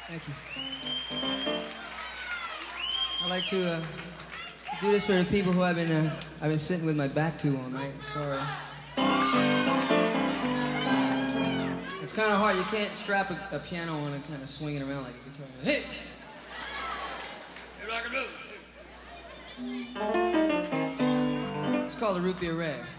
Thank you. I'd like to do this for the people who I've been sitting with my back to all night. Sorry. It's kind of hard. You can't strap a piano on and kind of swing it around like a guitar. Hey! Hey, rock and roll. It's called the Root Beer Rag.